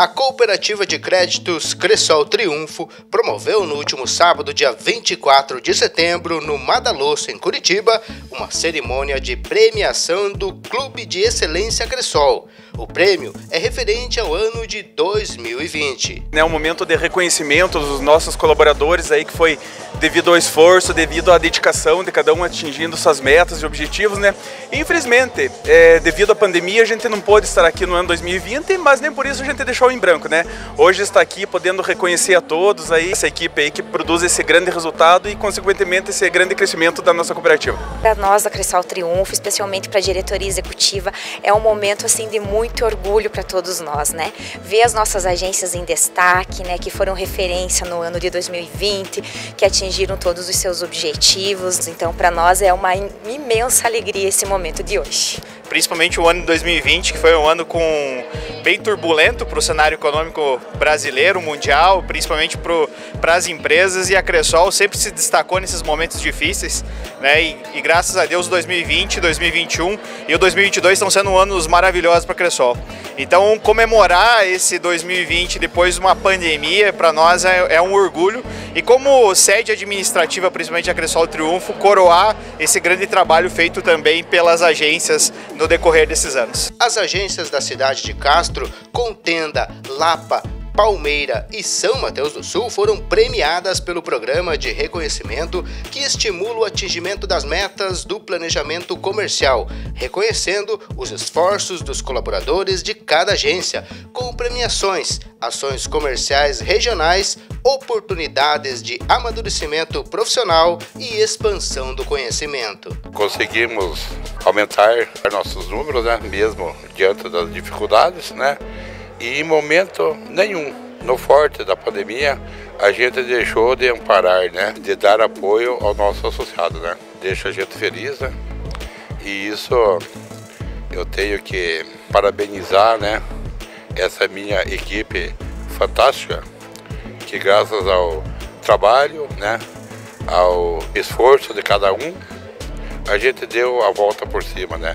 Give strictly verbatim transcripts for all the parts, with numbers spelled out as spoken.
A Cooperativa de Créditos Cressol Triunfo promoveu no último sábado, dia vinte e quatro de setembro, no Madalosso, em Curitiba, uma cerimônia de premiação do Clube de Excelência Cressol. O prêmio é referente ao ano de dois mil e vinte. É um momento de reconhecimento dos nossos colaboradores aí, que foi devido ao esforço, devido à dedicação de cada um atingindo suas metas e objetivos, né? E, infelizmente, é, devido à pandemia, a gente não pôde estar aqui no ano dois mil e vinte, mas nem por isso a gente deixou em branco, né? Hoje está aqui podendo reconhecer a todos aí, essa equipe aí que produz esse grande resultado e, consequentemente, esse grande crescimento da nossa cooperativa. Para nós da Cressol Triunfo, especialmente para a diretoria executiva, é um momento assim de muito orgulho para todos nós, né? Ver as nossas agências em destaque, né, que foram referência no ano de dois mil e vinte, que atingiram todos os seus objetivos. Então, para nós é uma imensa alegria esse momento de hoje. Principalmente o ano de dois mil e vinte, que foi um ano com bem turbulento para o cenário econômico brasileiro, mundial, principalmente para as empresas, e a Cressol sempre se destacou nesses momentos difíceis, né? E, e graças a Deus dois mil e vinte, dois mil e vinte e um e o dois mil e vinte e dois estão sendo anos maravilhosos para a Cressol. Então, comemorar esse dois mil e vinte depois de uma pandemia, para nós é, é um orgulho. E como sede administrativa, principalmente a Cressol Triunfo, coroar esse grande trabalho feito também pelas agências no decorrer desses anos. As agências da cidade de Castro, Contenda, Lapa, Palmeira e São Mateus do Sul foram premiadas pelo programa de reconhecimento que estimula o atingimento das metas do planejamento comercial, reconhecendo os esforços dos colaboradores de cada agência, com premiações, ações comerciais regionais, oportunidades de amadurecimento profissional e expansão do conhecimento. Conseguimos aumentar nossos números, né, mesmo diante das dificuldades, né? E em momento nenhum, no forte da pandemia, a gente deixou de amparar, né, de dar apoio ao nosso associado, né? Deixa a gente feliz, né? E isso eu tenho que parabenizar, né, essa minha equipe fantástica, que graças ao trabalho, né, ao esforço de cada um, a gente deu a volta por cima, né?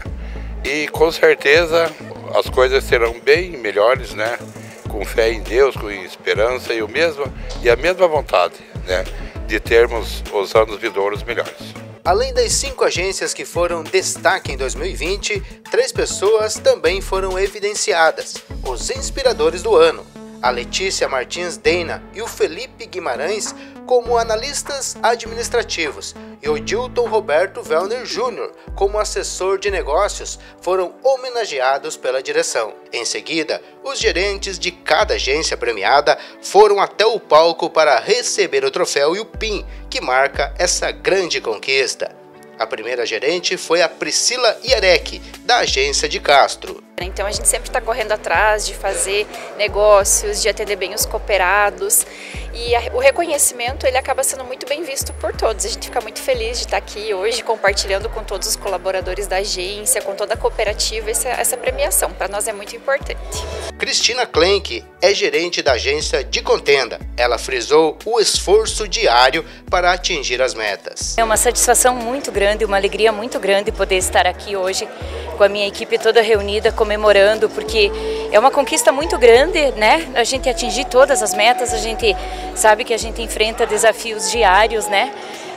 E com certeza as coisas serão bem melhores, né? Com fé em Deus, com esperança e, o mesmo, e a mesma vontade, né, de termos os anos vindouros melhores. Além das cinco agências que foram destaque em dois mil e vinte, três pessoas também foram evidenciadas, os inspiradores do ano. A Letícia Martins Deina e o Felipe Guimarães como analistas administrativos e o Dilton Roberto Wellner Júnior como assessor de negócios foram homenageados pela direção. Em seguida, os gerentes de cada agência premiada foram até o palco para receber o troféu e o pin que marca essa grande conquista. A primeira gerente foi a Priscila Iarec, da agência de Castro. Então a gente sempre está correndo atrás de fazer negócios, de atender bem os cooperados, e a, o reconhecimento ele acaba sendo muito bem visto por todos. A gente fica muito feliz de estar aqui hoje compartilhando com todos os colaboradores da agência, com toda a cooperativa, essa, essa premiação. Para nós é muito importante. Cristina Klenk é gerente da agência de Contenda. Ela frisou o esforço diário para atingir as metas. É uma satisfação muito grande, uma alegria muito grande poder estar aqui hoje com a minha equipe toda reunida, comemorando, porque é uma conquista muito grande, né? A gente atingir todas as metas, a gente sabe que a gente enfrenta desafios diários, né?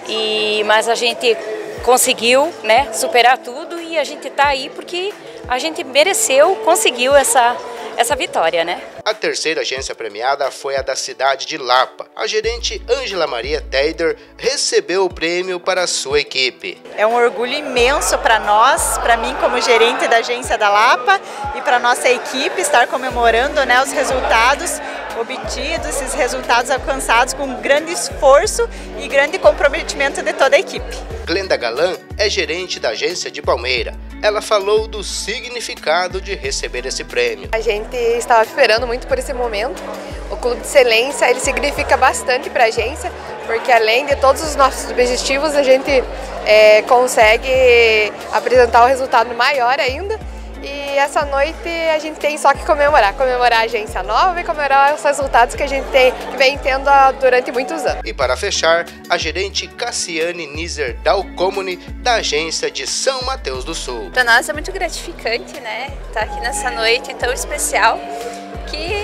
E, mas a gente conseguiu, né, superar tudo, e a gente está aí porque a gente mereceu, conseguiu essa, essa vitória, né? A terceira agência premiada foi a da cidade de Lapa. A gerente Ângela Maria Teider recebeu o prêmio para a sua equipe. É um orgulho imenso para nós, para mim como gerente da agência da Lapa e para nossa equipe estar comemorando, né, os resultados obtidos, esses resultados alcançados com grande esforço e grande comprometimento de toda a equipe. Glenda Galan é gerente da agência de Palmeira. Ela falou do significado de receber esse prêmio. A gente estava esperando muito por esse momento. O Clube de Excelência ele significa bastante para a agência, porque além de todos os nossos objetivos, a gente é, consegue apresentar um resultado maior ainda. E essa noite a gente tem só que comemorar, comemorar a agência nova e comemorar os resultados que a gente tem, que vem tendo durante muitos anos. E para fechar, a gerente Cassiane Nizer Dalcomune, da agência de São Mateus do Sul. Para nós é muito gratificante, né, estar aqui nessa noite tão especial, que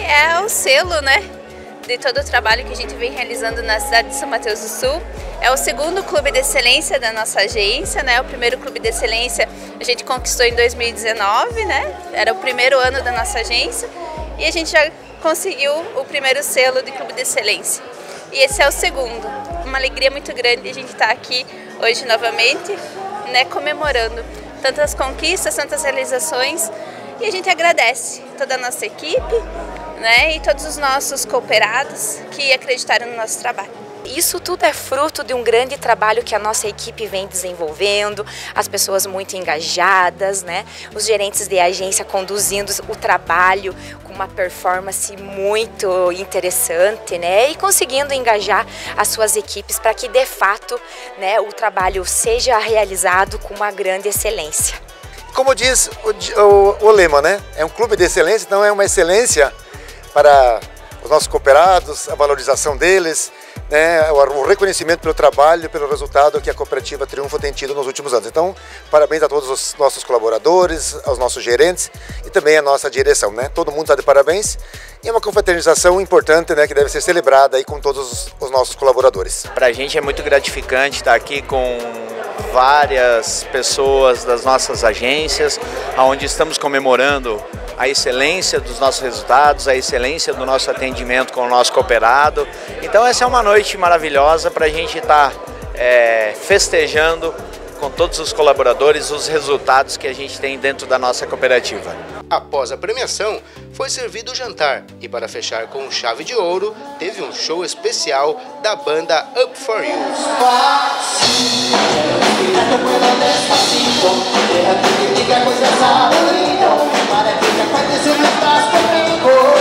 é o selo, né, de todo o trabalho que a gente vem realizando na cidade de São Mateus do Sul. É o segundo clube de excelência da nossa agência, né? O primeiro clube de excelência a gente conquistou em dois mil e dezenove, né? Era o primeiro ano da nossa agência e a gente já conseguiu o primeiro selo de clube de excelência. E esse é o segundo. Uma alegria muito grande a gente estar aqui hoje novamente, né, comemorando tantas conquistas, tantas realizações, e a gente agradece toda a nossa equipe, né, e todos os nossos cooperados que acreditaram no nosso trabalho. Isso tudo é fruto de um grande trabalho que a nossa equipe vem desenvolvendo, as pessoas muito engajadas, né? Os gerentes de agência conduzindo o trabalho com uma performance muito interessante, né? E conseguindo engajar as suas equipes para que, de fato, né, o trabalho seja realizado com uma grande excelência. Como diz o, o, o lema, né? É um clube de excelência, então é uma excelência para os nossos cooperados, a valorização deles, né, o reconhecimento pelo trabalho, pelo resultado que a Cooperativa Triunfo tem tido nos últimos anos. Então, parabéns a todos os nossos colaboradores, aos nossos gerentes e também à nossa direção, né? Todo mundo está de parabéns e é uma confraternização importante, né, que deve ser celebrada aí com todos os nossos colaboradores. Para a gente é muito gratificante estar aqui com várias pessoas das nossas agências, onde estamos comemorando a excelência dos nossos resultados, a excelência do nosso atendimento com o nosso cooperado. Então essa é uma noite maravilhosa para a gente estar é, festejando com todos os colaboradores os resultados que a gente tem dentro da nossa cooperativa. Após a premiação, foi servido o jantar e, para fechar com chave de ouro, teve um show especial da banda Up For You. Para que te acuerdes y no estás conmigo.